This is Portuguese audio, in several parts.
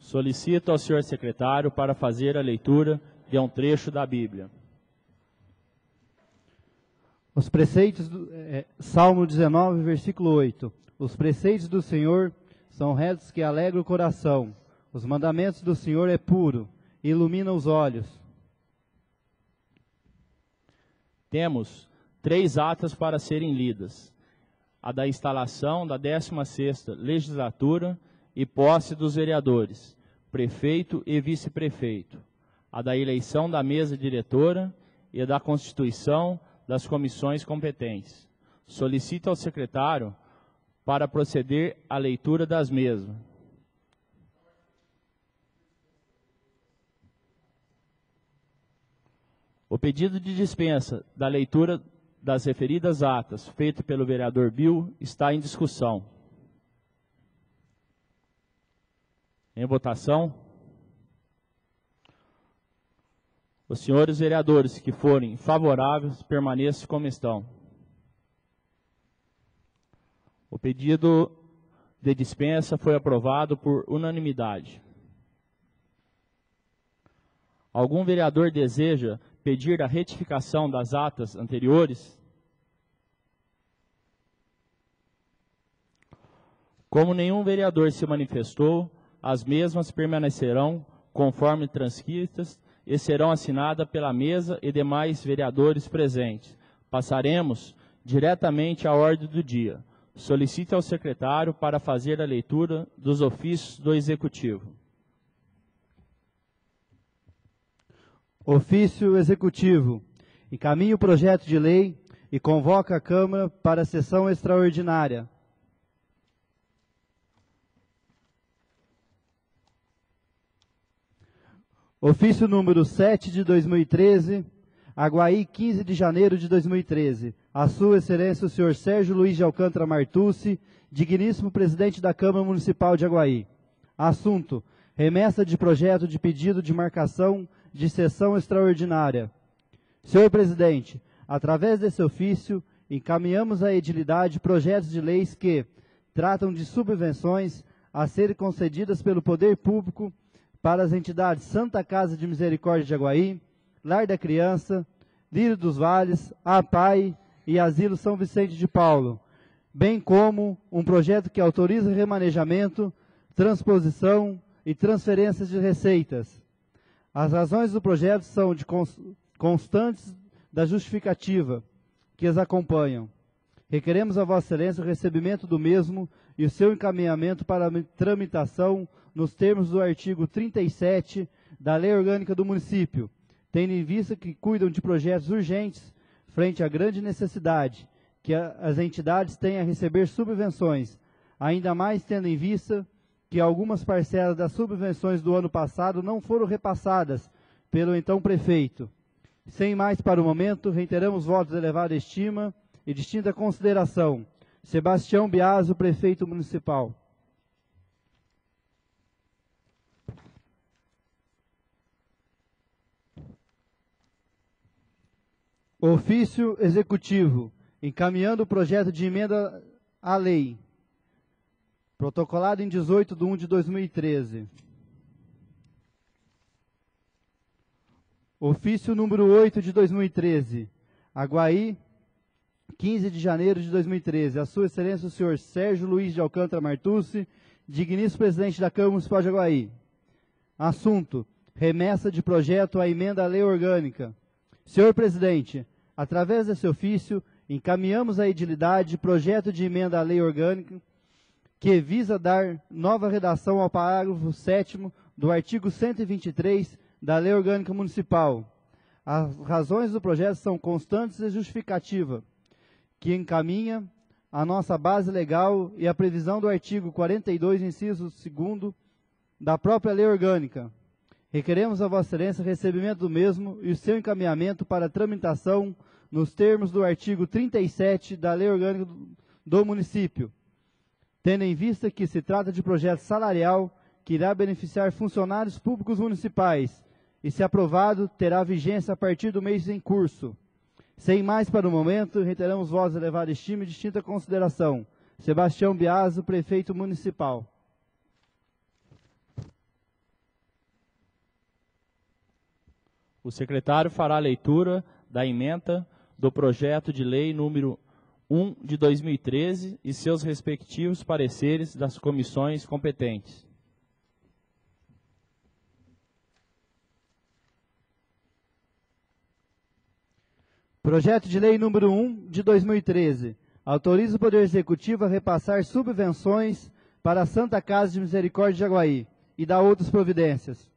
Solicito ao senhor secretário para fazer a leitura de um trecho da Bíblia. Os preceitos Salmo 19, versículo 8. Os preceitos do Senhor são retos que alegram o coração. Os mandamentos do Senhor é puro, ilumina os olhos. Temos 3 atas para serem lidas: a da instalação da 16ª legislatura e posse dos vereadores, prefeito e vice-prefeito, a da eleição da mesa diretora e a da constituição das comissões competentes. Solicito ao secretário para proceder à leitura das mesmas. O pedido de dispensa da leitura das referidas atas, feito pelo vereador Bill, está em discussão. Em votação. Os senhores vereadores que forem favoráveis, permaneçam como estão. O pedido de dispensa foi aprovado por unanimidade. Algum vereador deseja pedir a retificação das atas anteriores? Como nenhum vereador se manifestou, as mesmas permanecerão conforme transcritas e serão assinadas pela mesa e demais vereadores presentes. Passaremos diretamente à ordem do dia. Solicito ao secretário para fazer a leitura dos ofícios do Executivo. Ofício Executivo. Encaminha o projeto de lei e convoca a Câmara para a sessão extraordinária. Ofício número 7 de 2013, Aguaí, 15 de janeiro de 2013. A Sua Excelência o senhor Sérgio Luiz de Alcântara Martucci, digníssimo presidente da Câmara Municipal de Aguaí. Assunto: remessa de projeto de pedido de marcação de sessão extraordinária. Senhor presidente, através desse ofício, encaminhamos à edilidade projetos de leis que tratam de subvenções a serem concedidas pelo poder público para as entidades Santa Casa de Misericórdia de Aguaí, Lar da Criança, Lírio dos Vales, APAI e Asilo São Vicente de Paulo, bem como um projeto que autoriza remanejamento, transposição e transferências de receitas. As razões do projeto são de constantes da justificativa que as acompanham. Requeremos a Vossa Excelência o recebimento do mesmo e o seu encaminhamento para a tramitação nos termos do artigo 37 da Lei Orgânica do Município, tendo em vista que cuidam de projetos urgentes frente à grande necessidade que as entidades têm a receber subvenções, ainda mais tendo em vista que algumas parcelas das subvenções do ano passado não foram repassadas pelo então prefeito. Sem mais para o momento, reiteramos votos de elevada estima e distinta consideração. Sebastião Biaso, prefeito municipal. Ofício Executivo, encaminhando o projeto de emenda à lei, protocolado em 18/1/2013. Ofício número 8 de 2013, Aguaí, 15 de janeiro de 2013. A Sua Excelência o senhor Sérgio Luiz de Alcântara Martucci, digníssimo presidente da Câmara Municipal de Aguaí. Assunto: remessa de projeto à emenda à lei orgânica. Senhor presidente, através desse ofício, encaminhamos à edilidade projeto de emenda à lei orgânica que visa dar nova redação ao parágrafo 7º do artigo 123 da Lei Orgânica Municipal. As razões do projeto são constantes e justificativa, que encaminha a nossa base legal e a previsão do artigo 42, inciso 2º, da própria Lei Orgânica. Requeremos a Vossa Excelência o recebimento do mesmo e o seu encaminhamento para tramitação nos termos do artigo 37 da Lei Orgânica do Município, tendo em vista que se trata de projeto salarial que irá beneficiar funcionários públicos municipais e, se aprovado, terá vigência a partir do mês em curso. Sem mais para o momento, reiteramos votos de elevada estima e distinta consideração. Sebastião Biaso, prefeito municipal. O secretário fará a leitura da ementa do projeto de lei número 1 de 2013 e seus respectivos pareceres das comissões competentes. Projeto de lei número 1 de 2013. Autoriza o Poder Executivo a repassar subvenções para a Santa Casa de Misericórdia de Jaguaí e dá outras providências.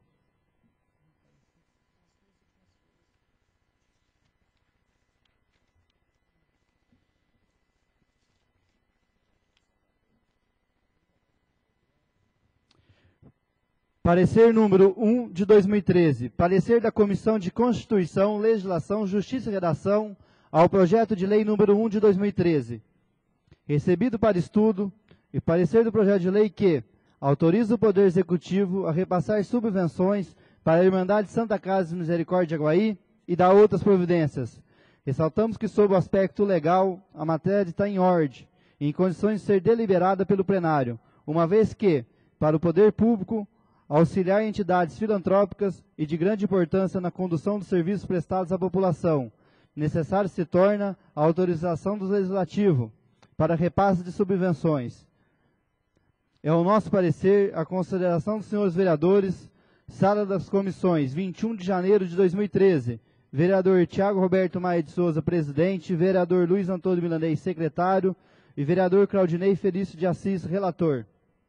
Parecer número 1 de 2013. Parecer da Comissão de Constituição, Legislação, Justiça e Redação ao projeto de lei número 1 de 2013. Recebido para estudo e parecer do projeto de lei que autoriza o Poder Executivo a repassar subvenções para a Irmandade Santa Casa de Misericórdia de Jaguaí e dá outras providências. Ressaltamos que, sob o aspecto legal, a matéria está em ordem, em condições de ser deliberada pelo plenário, uma vez que, para o poder público, auxiliar entidades filantrópicas e de grande importância na condução dos serviços prestados à população, necessário se torna a autorização do Legislativo para repasse de subvenções. É o nosso parecer a consideração dos senhores vereadores, Sala das Comissões, 21 de janeiro de 2013, vereador Tiago Roberto Maia de Souza, presidente, vereador Luiz Antônio Milanês, secretário, e vereador Claudinei Felício de Assis, relator.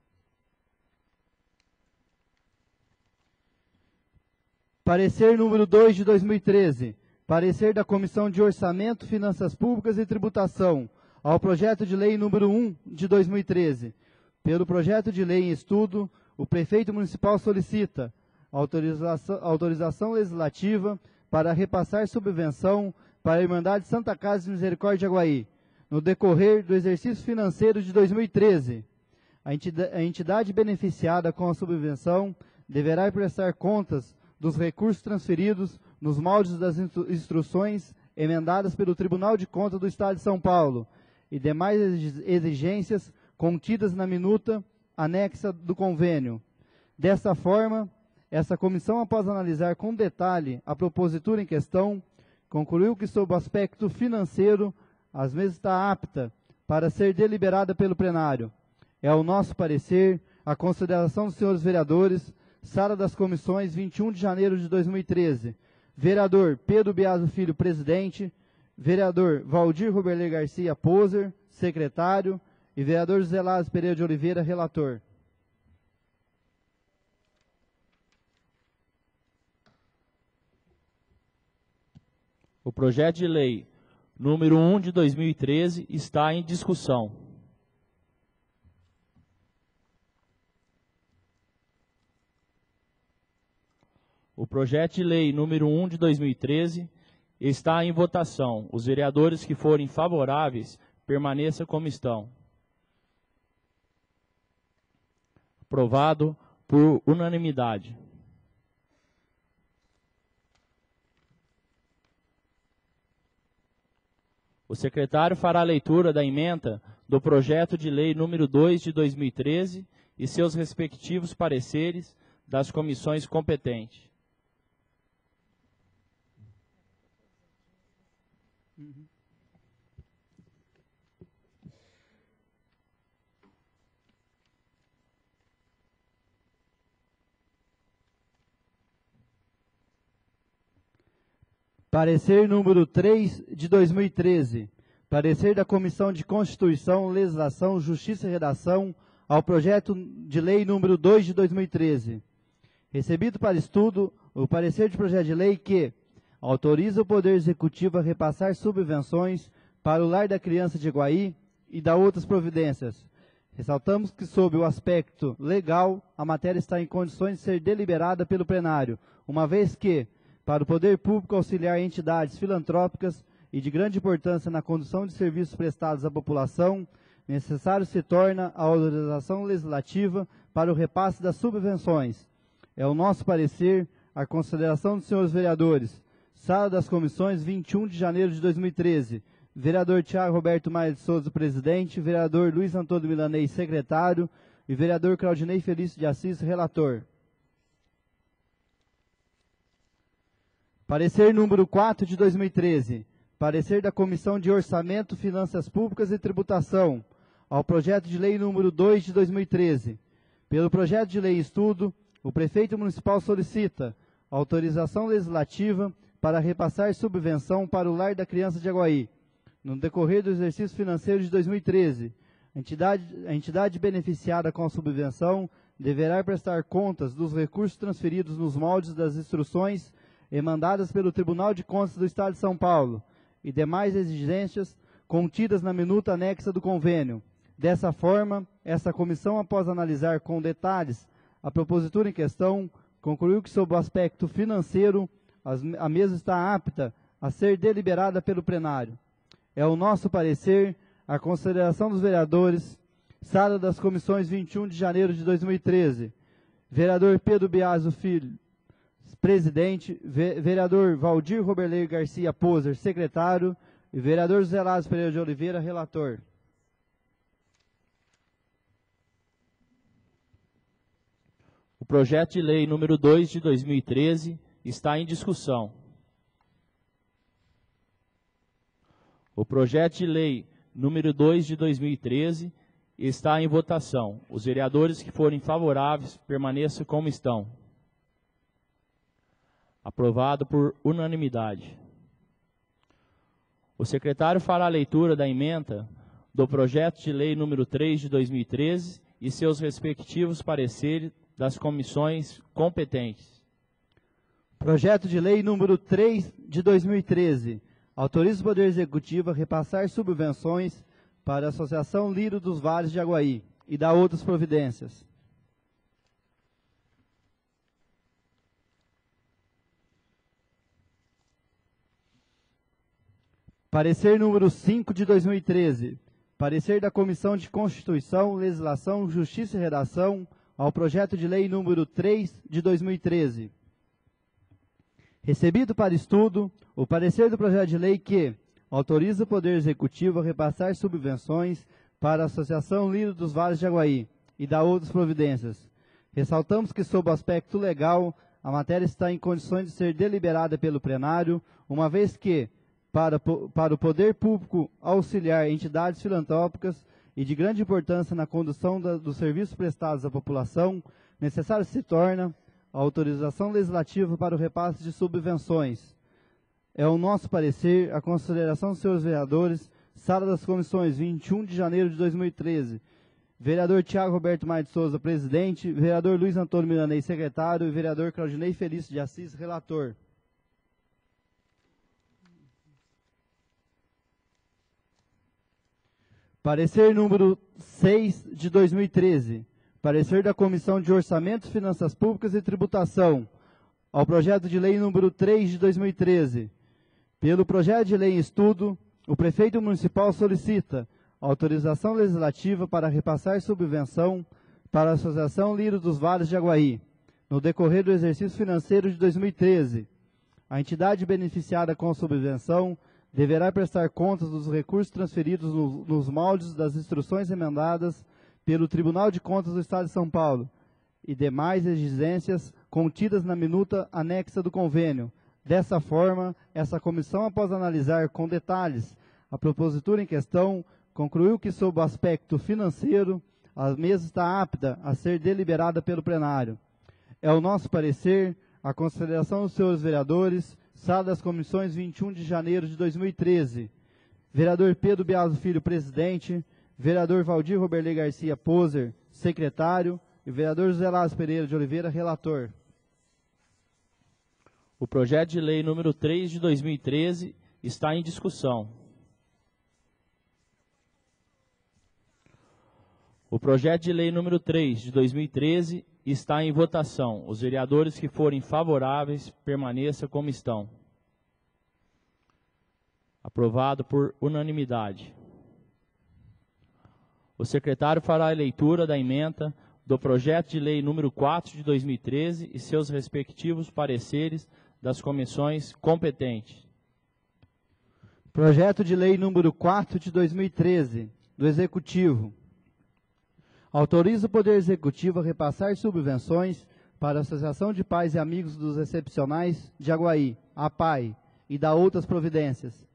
Parecer número 2 de 2013. Parecer da Comissão de Orçamento, Finanças Públicas e Tributação ao projeto de lei número 1 de 2013. Pelo projeto de lei em estudo, o prefeito municipal solicita autorização legislativa para repassar subvenção para a Irmandade Santa Casa de Misericórdia de Jaguaí, no decorrer do exercício financeiro de 2013. A entidade beneficiada com a subvenção deverá prestar contas dos recursos transferidos nos moldes das instruções emendadas pelo Tribunal de Contas do Estado de São Paulo e demais exigências contidas na minuta anexa do convênio. Desta forma, essa comissão, após analisar com detalhe a propositura em questão, concluiu que, sob o aspecto financeiro, as mesmas está apta para ser deliberada pelo plenário. É o nosso parecer, a consideração dos senhores vereadores, Sala das Comissões, 21 de janeiro de 2013. Vereador Pedro Biaso Filho, presidente. Vereador Valdir Roberley Garcia Poser, secretário. E vereador José Lázaro Pereira de Oliveira, relator. O projeto de lei número 1 de 2013 está em discussão. O projeto de lei número 1 de 2013 está em votação. Os vereadores que forem favoráveis, permaneçam como estão. Aprovado por unanimidade. O secretário fará a leitura da ementa do projeto de lei número 2 de 2013 e seus respectivos pareceres das comissões competentes. Parecer número 3 de 2013. Parecer da Comissão de Constituição, Legislação, Justiça e Redação ao projeto de lei número 2 de 2013. Recebido para estudo o parecer de projeto de lei que autoriza o Poder Executivo a repassar subvenções para o Lar da Criança de Jaguaí e dá outras providências. Ressaltamos que, sob o aspecto legal, a matéria está em condições de ser deliberada pelo plenário, uma vez que, para o poder público auxiliar entidades filantrópicas e de grande importância na condução de serviços prestados à população, necessário se torna a autorização legislativa para o repasse das subvenções. É o nosso parecer a consideração dos senhores vereadores. Sala das Comissões, 21 de janeiro de 2013. Vereador Tiago Roberto Maia de Souza, presidente. Vereador Luiz Antônio Milanês, secretário. E vereador Claudinei Felício de Assis, relator. Parecer número 4 de 2013. Parecer da Comissão de Orçamento, Finanças Públicas e Tributação ao projeto de lei número 2 de 2013. Pelo projeto de lei em estudo, o prefeito municipal solicita autorização legislativa para repassar subvenção para o Lar da Criança de Aguaí, no decorrer do exercício financeiro de 2013. A entidade beneficiada com a subvenção deverá prestar contas dos recursos transferidos nos moldes das instruções emendadas pelo Tribunal de Contas do Estado de São Paulo e demais exigências contidas na minuta anexa do convênio. Dessa forma, essa comissão, após analisar com detalhes a propositura em questão, concluiu que, sob o aspecto financeiro, a mesa está apta a ser deliberada pelo plenário. É o nosso parecer a consideração dos vereadores, sala das comissões 21 de janeiro de 2013, vereador Pedro Biaso Filho, presidente, vereador Valdir Roberley Garcia Poser, secretário, e vereador José Lázaro Pereira de Oliveira, relator. O projeto de lei número 2 de 2013 está em discussão. O projeto de lei número 2 de 2013 está em votação. Os vereadores que forem favoráveis permaneçam como estão. Aprovado por unanimidade. O secretário fará a leitura da ementa do projeto de lei número 3 de 2013 e seus respectivos pareceres das comissões competentes. Projeto de lei número 3 de 2013. Autoriza o Poder Executivo a repassar subvenções para a Associação Lírio dos Vales de Aguaí e dá outras providências. Parecer número 5 de 2013. Parecer da Comissão de Constituição, Legislação, Justiça e Redação ao projeto de lei número 3 de 2013. Recebido para estudo o parecer do projeto de lei que autoriza o Poder Executivo a repassar subvenções para a Associação Lírio dos Vales de Aguaí e dá outras providências. Ressaltamos que, sob o aspecto legal, a matéria está em condições de ser deliberada pelo plenário, uma vez que, para o poder público auxiliar entidades filantrópicas e de grande importância na condução dos serviços prestados à população, necessário se torna a autorização legislativa para o repasse de subvenções. É o nosso parecer, a consideração dos senhores vereadores, sala das comissões 21 de janeiro de 2013, vereador Tiago Roberto Maia de Souza, presidente, vereador Luiz Antônio Milanei, secretário, e vereador Claudinei Felício de Assis, relator. Parecer número 6 de 2013. Parecer da Comissão de Orçamento, Finanças Públicas e Tributação ao projeto de lei número 3 de 2013. Pelo projeto de lei em estudo, o prefeito municipal solicita autorização legislativa para repassar subvenção para a Associação Lírio dos Vales de Aguaí, no decorrer do exercício financeiro de 2013. A entidade beneficiada com a subvenção deverá prestar contas dos recursos transferidos nos moldes das instruções emendadas pelo Tribunal de Contas do Estado de São Paulo e demais exigências contidas na minuta anexa do convênio. Dessa forma, essa comissão, após analisar com detalhes a propositura em questão, concluiu que, sob o aspecto financeiro, a mesa está apta a ser deliberada pelo plenário. É o nosso parecer, a consideração dos senhores vereadores, sala das comissões 21 de janeiro de 2013. Vereador Pedro Biaso Filho, presidente, vereador Valdir Roberley Garcia Poser, secretário, e vereador José Lázaro Pereira de Oliveira, relator. O projeto de lei número 3 de 2013 está em discussão. O projeto de lei número 3 de 2013 está em votação. Os vereadores que forem favoráveis permaneçam como estão. Aprovado por unanimidade. O secretário fará a leitura da ementa do projeto de lei número 4 de 2013 e seus respectivos pareceres das comissões competentes. Projeto de lei número 4 de 2013, do Executivo. Autoriza o Poder Executivo a repassar subvenções para a Associação de Pais e Amigos dos Excepcionais de Aguaí, APAI, e da outras providências.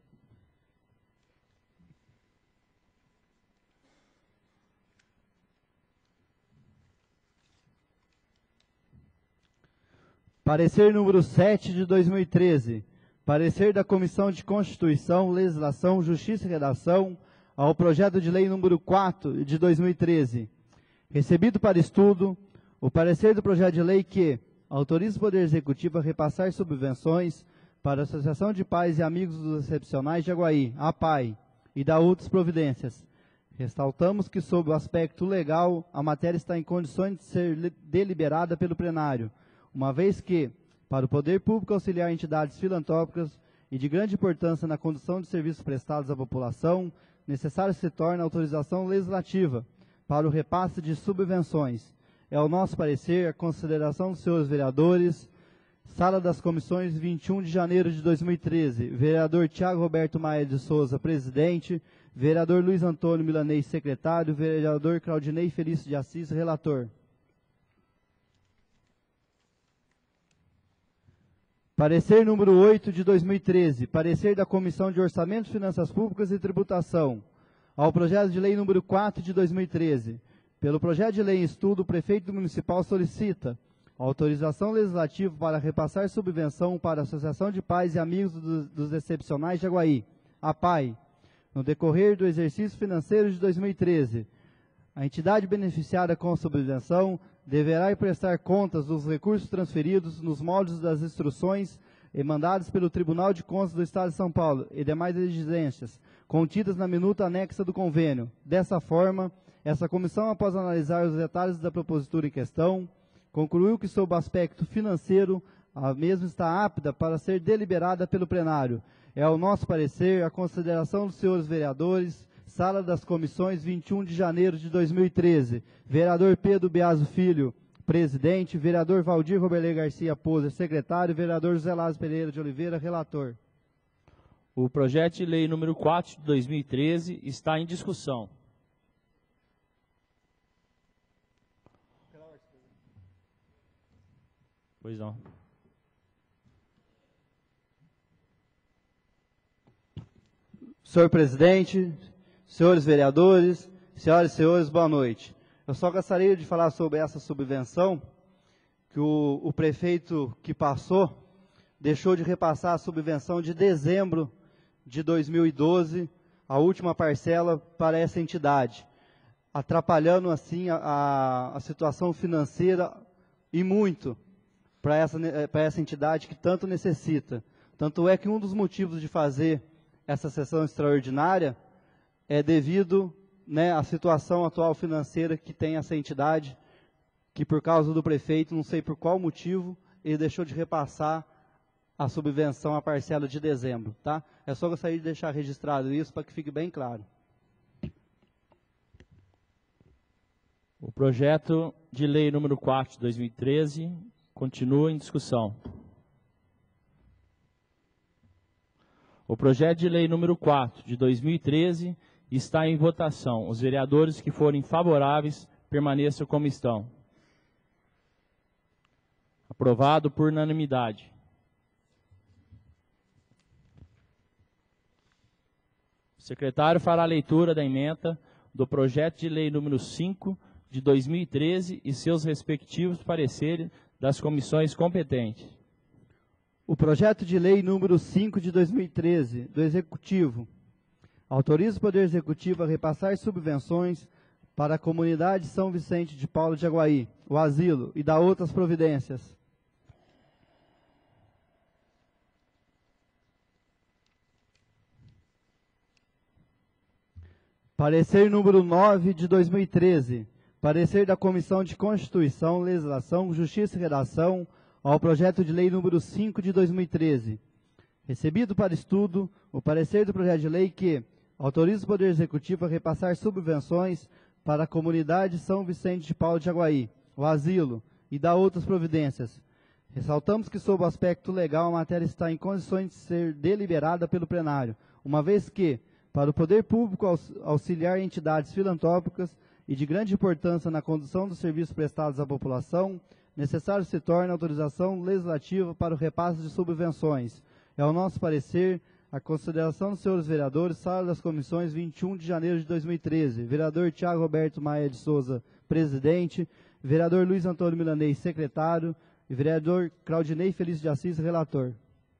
Parecer número 7 de 2013. Parecer da Comissão de Constituição, Legislação, Justiça e Redação ao projeto de lei número 4 de 2013. Recebido para estudo o parecer do projeto de lei que autoriza o Poder Executivo a repassar subvenções para a Associação de Pais e Amigos dos Excepcionais de Aguaí, APAI, e da outras providências. Ressaltamos que, sob o aspecto legal, a matéria está em condições de ser deliberada pelo plenário, uma vez que, para o poder público auxiliar entidades filantrópicas e de grande importância na condução de serviços prestados à população, necessário se torna a autorização legislativa para o repasse de subvenções. É o nosso parecer, a consideração dos senhores vereadores. Sala das Comissões, 21 de janeiro de 2013. Vereador Tiago Roberto Maia de Souza, presidente. Vereador Luiz Antônio Milanês, secretário. Vereador Claudinei Felício de Assis, relator. Parecer número 8 de 2013, parecer da Comissão de Orçamento, Finanças Públicas e Tributação, ao projeto de lei número 4 de 2013. Pelo projeto de lei em estudo, o prefeito municipal solicita autorização legislativa para repassar subvenção para a Associação de Pais e Amigos dos Excepcionais de Aguaí, APAI, no decorrer do exercício financeiro de 2013. A entidade beneficiada com a subvenção deverá prestar contas dos recursos transferidos nos moldes das instruções emandadas pelo Tribunal de Contas do Estado de São Paulo e demais exigências contidas na minuta anexa do convênio. Dessa forma, essa comissão, após analisar os detalhes da propositura em questão, concluiu que, sob o aspecto financeiro, a mesma está apta para ser deliberada pelo plenário. É o nosso parecer, a consideração dos senhores vereadores. Sala das Comissões, 21 de janeiro de 2013. Vereador Pedro Biaso Filho, presidente. Vereador Valdir Roberley Garcia Poser, secretário. Vereador José Lázaro Pereira de Oliveira, relator. O projeto de lei número 4 de 2013 está em discussão. Pois não. Senhor presidente, senhores vereadores, senhoras e senhores, boa noite. Eu só gostaria de falar sobre essa subvenção, que o prefeito que passou deixou de repassar a subvenção de dezembro de 2012, a última parcela para essa entidade, atrapalhando assim a situação financeira e muito para essa entidade que tanto necessita. Tanto é que um dos motivos de fazer essa sessão extraordinária é devido, à situação atual financeira que tem essa entidade, que por causa do prefeito, não sei por qual motivo, ele deixou de repassar a subvenção à parcela de dezembro. Tá? É só gostaria de deixar registrado isso para que fique bem claro. O projeto de lei número 4 de 2013 continua em discussão. O projeto de lei número 4 de 2013 está em votação. Os vereadores que forem favoráveis permaneçam como estão. Aprovado por unanimidade. O secretário fará a leitura da ementa do projeto de lei número 5 de 2013 e seus respectivos pareceres das comissões competentes. O projeto de lei número 5 de 2013, do Executivo, autoriza o Poder Executivo a repassar subvenções para a comunidade São Vicente de Paulo de Aguaí, o asilo, e da outras providências. Parecer número 9 de 2013, parecer da Comissão de Constituição, Legislação, Justiça e Redação ao projeto de lei número 5 de 2013. Recebido para estudo o parecer do projeto de lei que autoriza o Poder Executivo a repassar subvenções para a comunidade São Vicente de Paulo de Aguaí, o asilo, e da outras providências. Ressaltamos que, sob o aspecto legal, a matéria está em condições de ser deliberada pelo plenário, uma vez que, para o poder público auxiliar entidades filantrópicas e de grande importância na condução dos serviços prestados à população, necessário se torna a autorização legislativa para o repasse de subvenções. É o nosso parecer a consideração dos senhores vereadores, sala das comissões, 21 de janeiro de 2013. Vereador Tiago Roberto Maia de Souza, presidente. Vereador Luiz Antônio Milanês, secretário. E vereador Claudinei Felício de Assis, relator.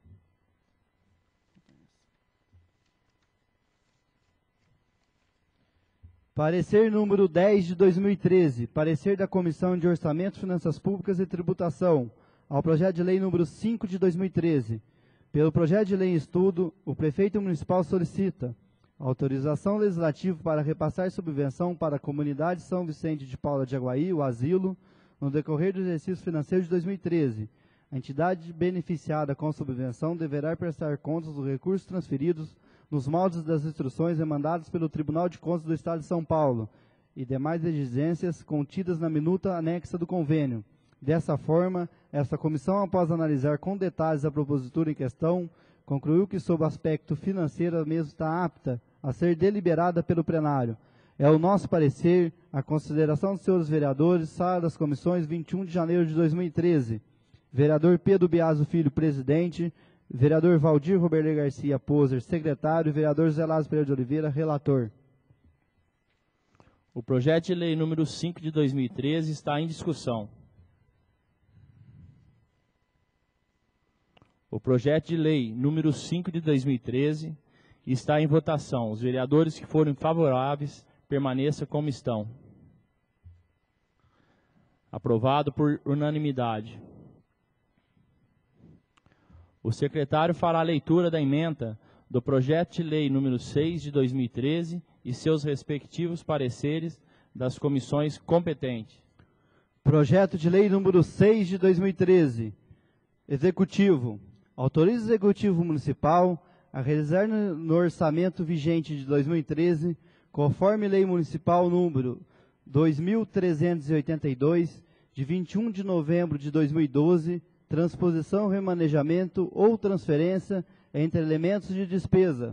Parecer número 10 de 2013. Parecer da Comissão de Orçamento, Finanças Públicas e Tributação ao projeto de lei número 5 de 2013. Pelo projeto de lei em estudo, o prefeito municipal solicita autorização legislativa para repassar subvenção para a comunidade São Vicente de Paula de Aguaí, o asilo, no decorrer do exercício financeiro de 2013. A entidade beneficiada com subvenção deverá prestar contas dos recursos transferidos nos moldes das instruções emandadas pelo Tribunal de Contas do Estado de São Paulo e demais exigências contidas na minuta anexa do convênio. Dessa forma, esta comissão, após analisar com detalhes a propositura em questão, concluiu que, sob o aspecto financeiro, a mesma está apta a ser deliberada pelo plenário. É o nosso parecer a consideração dos senhores vereadores, sala das comissões, 21 de janeiro de 2013. Vereador Pedro Biaso Filho, presidente. Vereador Valdir Roberto Garcia Poser, secretário. Vereador Zé Lázaro Pereira de Oliveira, relator. O projeto de lei número 5 de 2013 está em discussão. O projeto de lei número 5 de 2013 está em votação. Os vereadores que forem favoráveis, permaneçam como estão. Aprovado por unanimidade. O secretário fará a leitura da ementa do projeto de lei número 6 de 2013 e seus respectivos pareceres das comissões competentes. Projeto de lei número 6 de 2013. Executivo. Autoriza o Executivo Municipal a realizar no orçamento vigente de 2013, conforme Lei Municipal número 2.382, de 21 de novembro de 2012, transposição, remanejamento ou transferência entre elementos de despesa.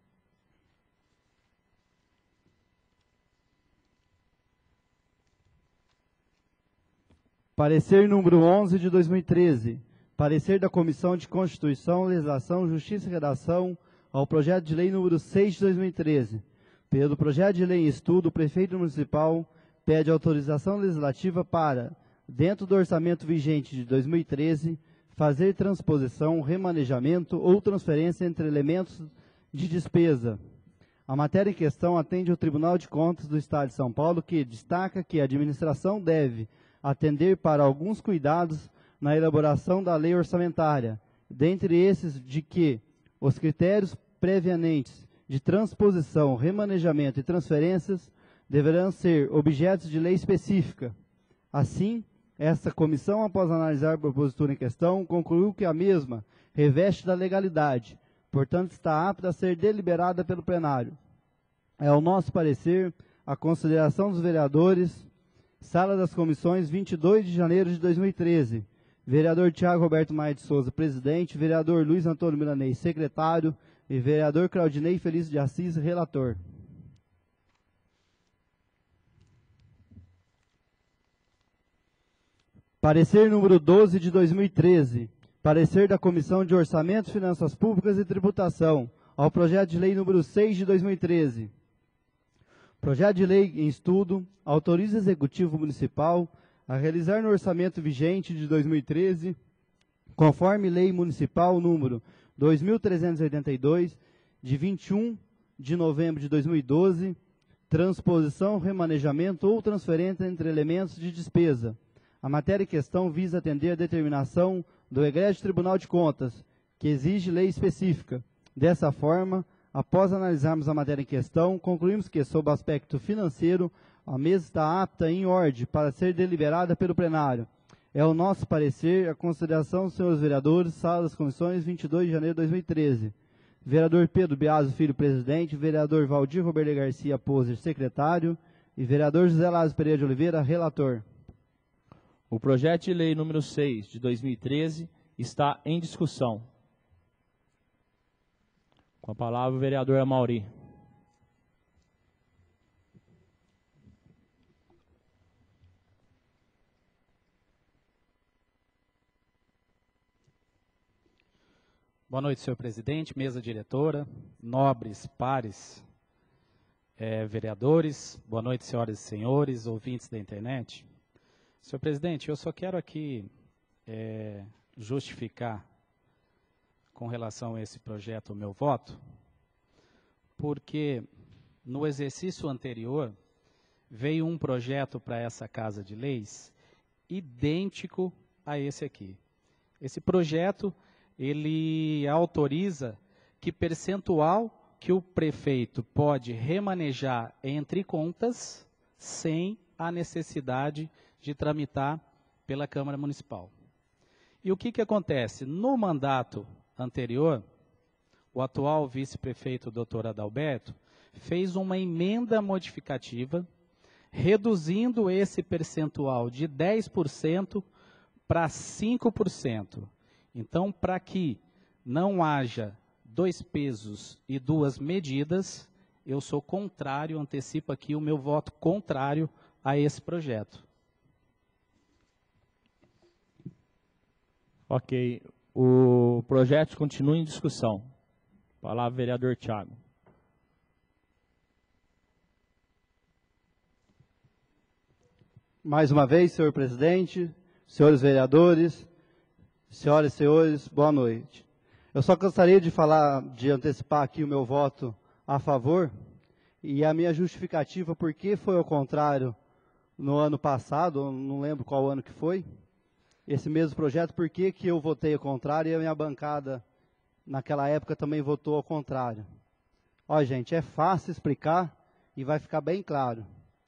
Parecer número 11 de 2013. Parecer da Comissão de Constituição, Legislação, Justiça e Redação ao projeto de lei número 6 de 2013. Pelo projeto de lei em estudo, o prefeito municipal pede autorização legislativa para, dentro do orçamento vigente de 2013, fazer transposição, remanejamento ou transferência entre elementos de despesa. A matéria em questão atende ao Tribunal de Contas do Estado de São Paulo, que destaca que a administração deve atender para alguns cuidados na elaboração da lei orçamentária, dentre esses de que os critérios previamente de transposição, remanejamento e transferências deverão ser objetos de lei específica. Assim, esta comissão, após analisar a propositura em questão, concluiu que a mesma reveste da legalidade, portanto está apta a ser deliberada pelo plenário. É o nosso parecer a consideração dos vereadores, sala das comissões, 22 de janeiro de 2013. Vereador Tiago Roberto Maia de Souza, presidente. Vereador Luiz Antônio Milanês, secretário. E vereador Claudinei Felício de Assis, relator. Parecer número 12 de 2013. Parecer da Comissão de Orçamento, Finanças Públicas e Tributação ao projeto de lei número 6 de 2013. Projeto de lei em estudo autoriza o Executivo Municipal a realizar no orçamento vigente de 2013, conforme Lei Municipal número 2.382, de 21 de novembro de 2012, transposição, remanejamento ou transferência entre elementos de despesa. A matéria em questão visa atender a determinação do Egrégio Tribunal de Contas, que exige lei específica. Dessa forma, após analisarmos a matéria em questão, concluímos que, sob o aspecto financeiro, a mesa está apta em ordem para ser deliberada pelo plenário. É o nosso parecer a consideração dos senhores vereadores, sala das comissões, 22 de janeiro de 2013. Vereador Pedro Biaso Filho, presidente. Vereador Valdir Roberto Garcia Poser, secretário. E vereador José Lázaro Pereira de Oliveira, relator. O projeto de lei número 6 de 2013 está em discussão. Com a palavra o vereador Amauri. Boa noite, senhor presidente, mesa diretora, nobres pares vereadores, boa noite, senhoras e senhores, ouvintes da internet. Senhor presidente, eu só quero aqui justificar com relação a esse projeto o meu voto, porque no exercício anterior veio um projeto para essa Casa de Leis idêntico a esse aqui. Esse projeto, ele autoriza que percentual que o prefeito pode remanejar entre contas sem a necessidade de tramitar pela Câmara Municipal. E o que acontece? No mandato anterior, o atual vice-prefeito, doutor Adalberto, fez uma emenda modificativa, reduzindo esse percentual de 10% para 5%. Então, para que não haja dois pesos e duas medidas, eu sou contrário, antecipo aqui o meu voto contrário a esse projeto. Ok. O projeto continua em discussão. Palavra, vereador Thiago. Mais uma vez, senhor presidente, senhores vereadores, senhoras e senhores, boa noite. Eu só gostaria de antecipar aqui o meu voto a favor e a minha justificativa por que foi ao contrário no ano passado, não lembro qual ano que foi, esse mesmo projeto, por que eu votei ao contrário e a minha bancada naquela época também votou ao contrário. Ó, gente, é fácil explicar e vai ficar bem claro.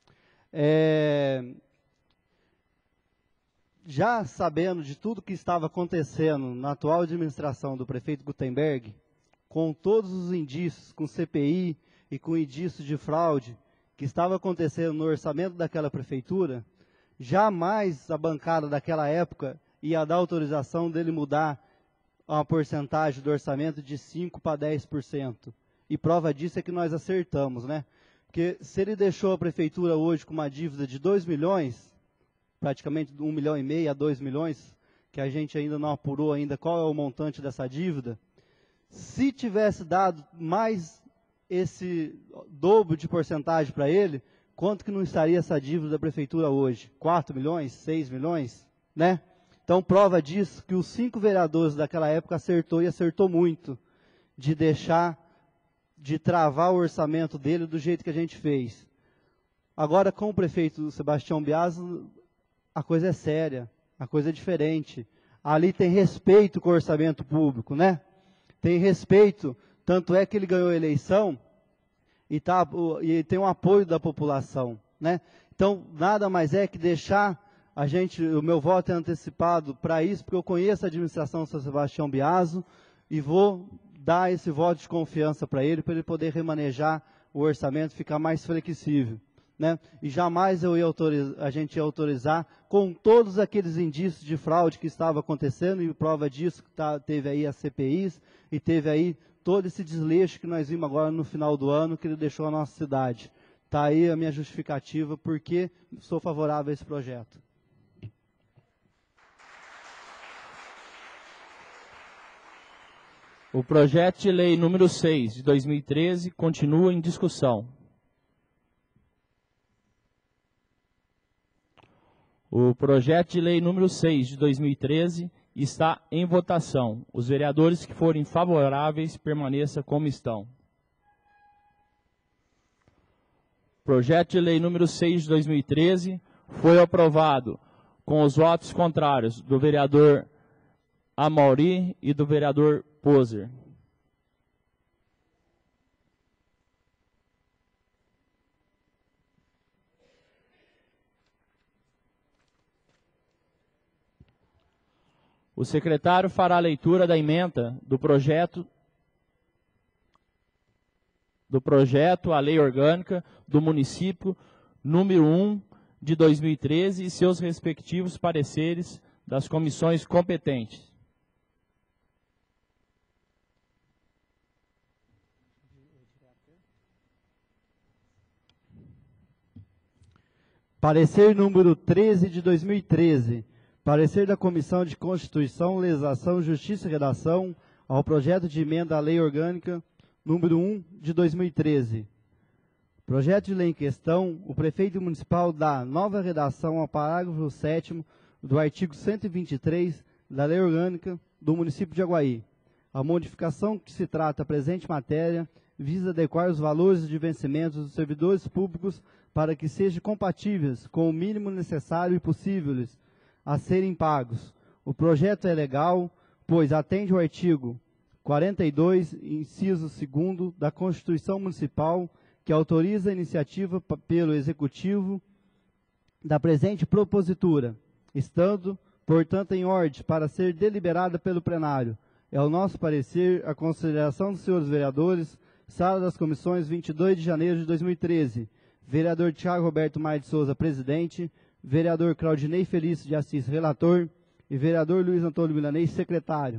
Já sabendo de tudo que estava acontecendo na atual administração do prefeito Gutenberg, com todos os indícios, com CPI e com indícios de fraude que estava acontecendo no orçamento daquela prefeitura, jamais a bancada daquela época ia dar autorização dele mudar uma porcentagem do orçamento de 5% para 10%. E prova disso é que nós acertamos, né? Porque se ele deixou a prefeitura hoje com uma dívida de 2 milhões, praticamente 1,5 milhão a 2 milhões, que a gente ainda não apurou ainda qual é o montante dessa dívida, se tivesse dado mais esse dobro de porcentagem para ele, quanto que não estaria essa dívida da prefeitura hoje? 4 milhões? 6 milhões? Né? Então, prova disso que os 5 vereadores daquela época acertou e acertou muito, de deixar, de travar o orçamento dele do jeito que a gente fez. Agora, com o prefeito Sebastião Biasi, a coisa é séria, a coisa é diferente. Ali tem respeito com o orçamento público, né? Tem respeito, tanto é que ele ganhou a eleição e tem um apoio da população, né? Então, nada mais é que deixar o meu voto é antecipado para isso, porque eu conheço a administração do São Sebastião Biasi e vou dar esse voto de confiança para ele poder remanejar o orçamento, ficar mais flexível. Né? E jamais a gente ia autorizar com todos aqueles indícios de fraude que estava acontecendo, e prova disso que teve aí as CPIs e teve aí todo esse desleixo que nós vimos agora no final do ano, que ele deixou a nossa cidade. Está aí a minha justificativa porque sou favorável a esse projeto. O projeto de lei número 6 de 2013 continua em discussão. O projeto de lei número 6 de 2013 está em votação. Os vereadores que forem favoráveis permaneçam como estão. O projeto de lei número 6 de 2013 foi aprovado com os votos contrários do vereador Amauri e do vereador Poser. O secretário fará a leitura da emenda do projeto à lei orgânica do município número 1 de 2013 e seus respectivos pareceres das comissões competentes. Parecer número 13 de 2013. Parecer da Comissão de Constituição, Legislação, Justiça e Redação, ao projeto de emenda à Lei Orgânica número 1 de 2013. Projeto de lei em questão, o prefeito municipal dá nova redação ao parágrafo 7º do artigo 123 da Lei Orgânica do município de Aguaí. A modificação que se trata a presente matéria visa adequar os valores de vencimentos dos servidores públicos para que sejam compatíveis com o mínimo necessário e possíveis a serem pagos. O projeto é legal, pois atende ao artigo 42, inciso 2º da Constituição Municipal, que autoriza a iniciativa pelo Executivo da presente propositura, estando, portanto, em ordem para ser deliberada pelo plenário. É o nosso parecer a consideração dos senhores vereadores, sala das comissões, 22 de janeiro de 2013. Vereador Thiago Roberto Maia de Souza, presidente. Vereador Claudinei Felício de Assis, relator. E vereador Luiz Antônio Milanês, secretário.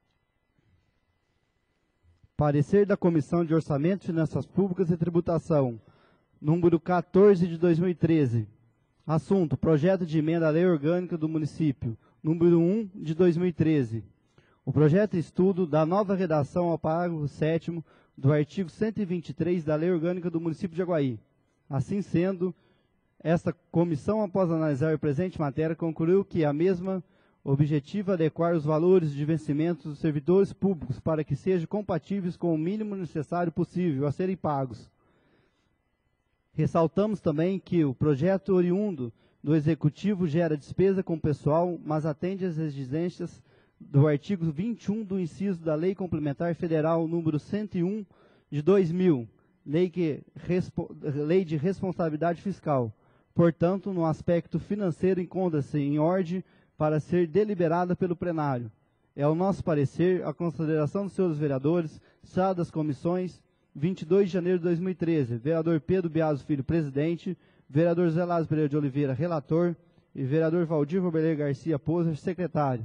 Parecer da Comissão de Orçamento, Finanças Públicas e Tributação, número 14 de 2013. Assunto: projeto de emenda à Lei Orgânica do Município, número 1 de 2013. O projeto de estudo dá nova redação ao parágrafo 7º do artigo 123 da Lei Orgânica do Município de Aguaí. Assim sendo, esta comissão, após analisar a presente matéria, concluiu que a mesma objetiva adequar os valores de vencimento dos servidores públicos para que sejam compatíveis com o mínimo necessário possível a serem pagos. Ressaltamos também que o projeto oriundo do Executivo gera despesa com pessoal, mas atende às exigências do artigo 21 do inciso da Lei Complementar Federal número 101 de 2000, Lei de Responsabilidade Fiscal. Portanto, no aspecto financeiro, encontra-se em ordem para ser deliberada pelo plenário. É o nosso parecer a consideração dos senhores vereadores, sala das comissões, 22 de janeiro de 2013. Vereador Pedro Biaso Filho, presidente. Vereador Zé Lázaro Pereira de Oliveira, relator. E vereador Valdir Roberler Garcia Poser, secretário.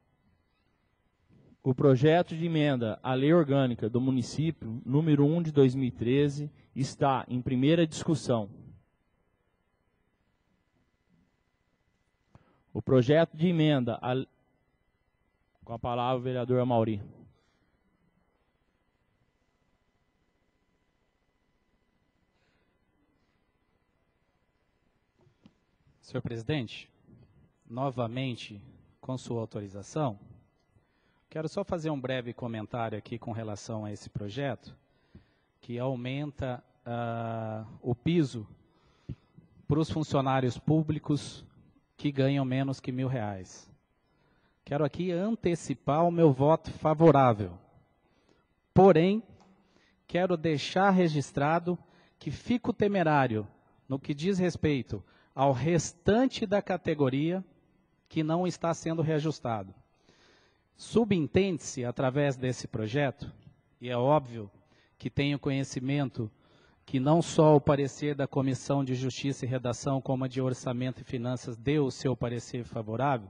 O projeto de emenda à Lei Orgânica do Município, número 1 de 2013, está em primeira discussão. O projeto de emenda... Com a palavra, o vereador Amauri. Senhor presidente, novamente, com sua autorização, quero só fazer um breve comentário aqui com relação a esse projeto, que aumenta o piso para os funcionários públicos que ganham menos que R$1.000. Quero aqui antecipar o meu voto favorável. Porém, quero deixar registrado que fico temerário no que diz respeito ao restante da categoria que não está sendo reajustado. Subentende-se, através desse projeto, e é óbvio que tenho conhecimento que não só o parecer da Comissão de Justiça e Redação, como a de Orçamento e Finanças, deu o seu parecer favorável,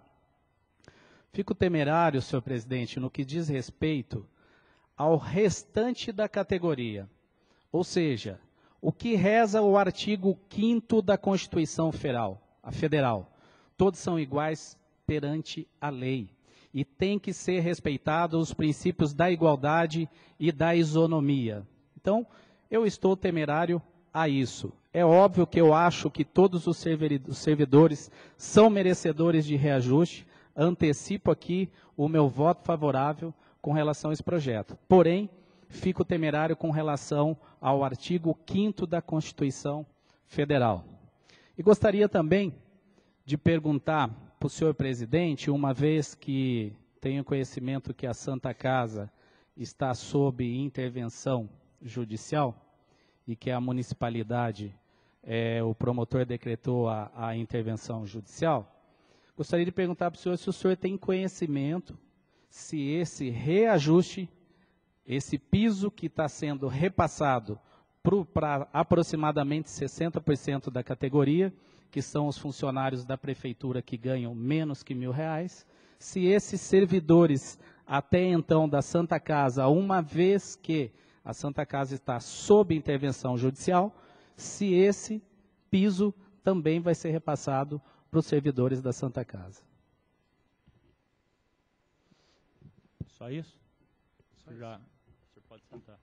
fico temerário, senhor presidente, no que diz respeito ao restante da categoria, ou seja, o que reza o artigo 5º da Constituição Federal. Todos são iguais perante a lei e tem que ser respeitados os princípios da igualdade e da isonomia. Então, eu estou temerário a isso. É óbvio que eu acho que todos os servidores são merecedores de reajuste. Antecipo aqui o meu voto favorável com relação a esse projeto. Porém, fico temerário com relação ao artigo 5º da Constituição Federal. E gostaria também de perguntar para o senhor presidente, uma vez que tenho conhecimento que a Santa Casa está sob intervenção judicial e que a municipalidade, o promotor decretou a intervenção judicial, gostaria de perguntar para o senhor se o senhor tem conhecimento se esse reajuste, esse piso que está sendo repassado para aproximadamente 60% da categoria, que são os funcionários da prefeitura que ganham menos que R$1.000, se esses servidores até então da Santa Casa, uma vez que a Santa Casa está sob intervenção judicial, se esse piso também vai ser repassado para os servidores da Santa Casa. Só isso? Já. Você pode sentar.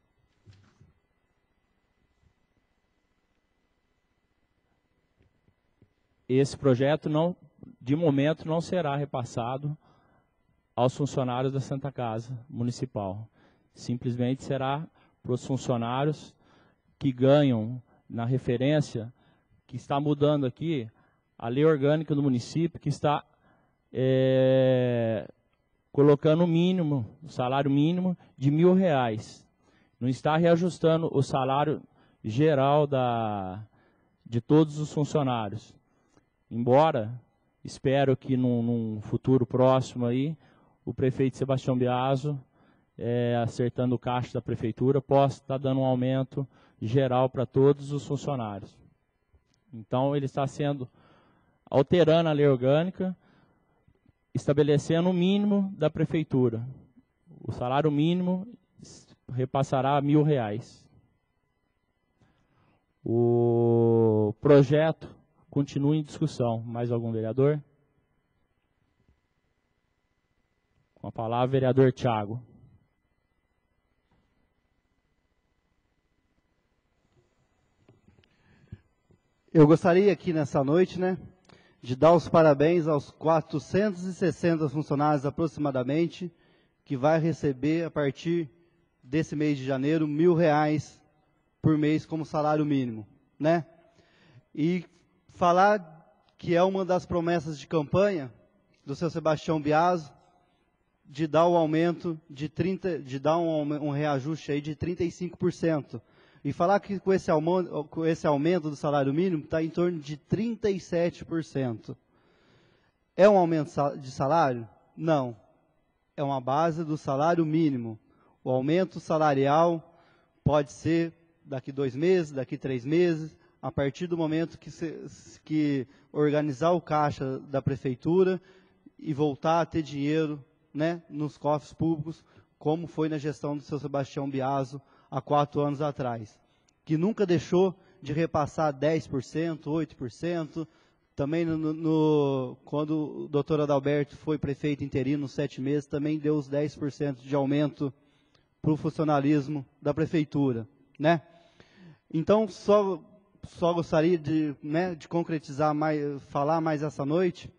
Esse projeto, não, de momento, não será repassado aos funcionários da Santa Casa Municipal. Simplesmente será para os funcionários que ganham, na referência, que está mudando aqui, a lei orgânica do município, que está colocando o salário mínimo de R$1.000. Não está reajustando o salário geral de todos os funcionários. Embora, espero que num futuro próximo aí, o prefeito Sebastião Biaso, acertando o caixa da prefeitura, possa estar dando um aumento geral para todos os funcionários. Então, ele está alterando a lei orgânica, estabelecendo o mínimo da prefeitura. O salário mínimo repassará a R$1.000. O projeto continua em discussão. Mais algum vereador? Com a palavra, vereador Thiago. Eu gostaria aqui nessa noite, de dar os parabéns aos 460 funcionários aproximadamente, que vai receber a partir desse mês de janeiro R$1.000 por mês como salário mínimo, E falar que é uma das promessas de campanha do seu Sebastião Biaso, de dar o aumento de dar um reajuste aí de 35%. E falar que com esse aumento do salário mínimo está em torno de 37%. É um aumento de salário? Não. É uma base do salário mínimo. O aumento salarial pode ser daqui 2 meses, daqui 3 meses, a partir do momento que organizar o caixa da prefeitura e voltar a ter dinheiro nos cofres públicos, como foi na gestão do seu Sebastião Biaso há 4 anos atrás, que nunca deixou de repassar 10%, 8%, também quando o doutor Adalberto foi prefeito interino, 7 meses, também deu os 10% de aumento para o funcionalismo da prefeitura, Então, só gostaria de concretizar falar mais essa noite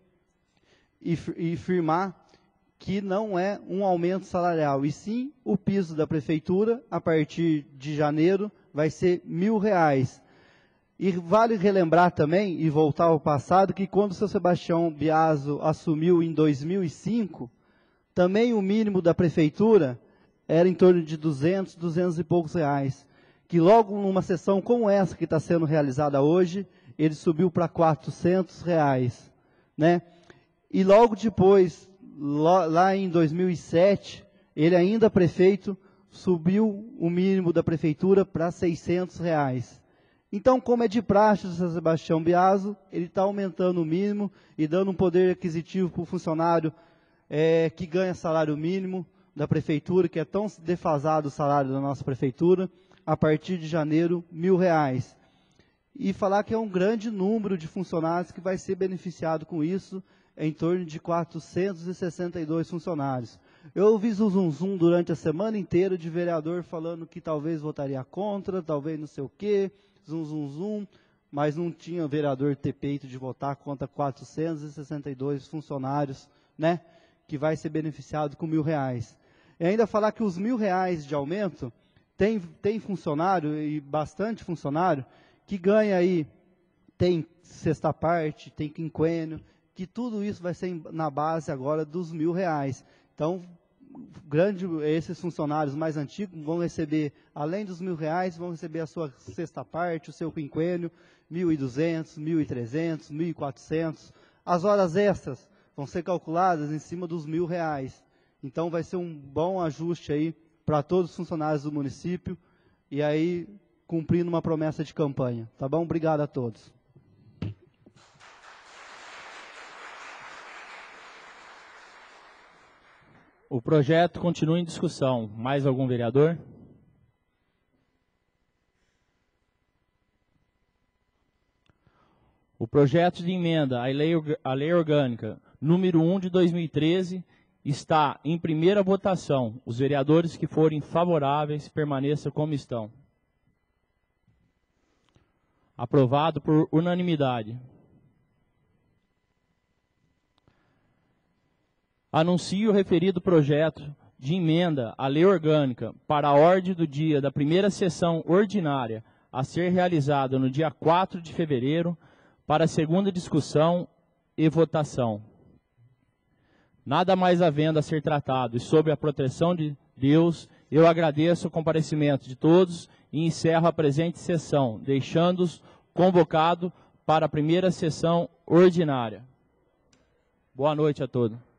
e firmar que não é um aumento salarial, e sim o piso da prefeitura, a partir de janeiro, vai ser R$1.000. E vale relembrar também, e voltar ao passado, que quando o seu Sebastião Biaso assumiu em 2005, também o mínimo da prefeitura era em torno de 200 e poucos reais. Que logo numa sessão como essa que está sendo realizada hoje, ele subiu para R$400, E logo depois, lá em 2007, ele ainda prefeito, subiu o mínimo da prefeitura para R$600. Então, como é de praxe do São Sebastião Biaso, ele está aumentando o mínimo e dando um poder aquisitivo para o funcionário que ganha salário mínimo da prefeitura, que é tão defasado o salário da nossa prefeitura, a partir de janeiro, R$1.000. E falar que é um grande número de funcionários que vai ser beneficiado com isso, em torno de 462 funcionários. Eu ouvi zum durante a semana inteira de vereador falando que talvez votaria contra, talvez não sei o quê, mas não tinha vereador ter peito de votar contra 462 funcionários, que vai ser beneficiado com R$1.000. E ainda falar que os R$1.000 de aumento, tem funcionário, e bastante funcionário, que ganha aí, tem sexta parte, tem quinquênio, que tudo isso vai ser na base agora dos R$1.000. Então, esses funcionários mais antigos vão receber, além dos R$1.000, vão receber a sua sexta parte, o seu quinquênio, 1.200, 1.300, 1.400. As horas extras vão ser calculadas em cima dos R$1.000. Então, vai ser um bom ajuste aí para todos os funcionários do município, e aí cumprindo uma promessa de campanha. Tá bom? Obrigado a todos. O projeto continua em discussão. Mais algum vereador? O projeto de emenda à lei orgânica número 1 de 2013, está em primeira votação. Os vereadores que forem favoráveis permaneçam como estão. Aprovado por unanimidade. Anuncio o referido projeto de emenda à lei orgânica para a ordem do dia da primeira sessão ordinária a ser realizada no dia 4 de fevereiro para a segunda discussão e votação. Nada mais havendo a ser tratado e sob a proteção de Deus, eu agradeço o comparecimento de todos e encerro a presente sessão, deixando-os convocados para a primeira sessão ordinária. Boa noite a todos.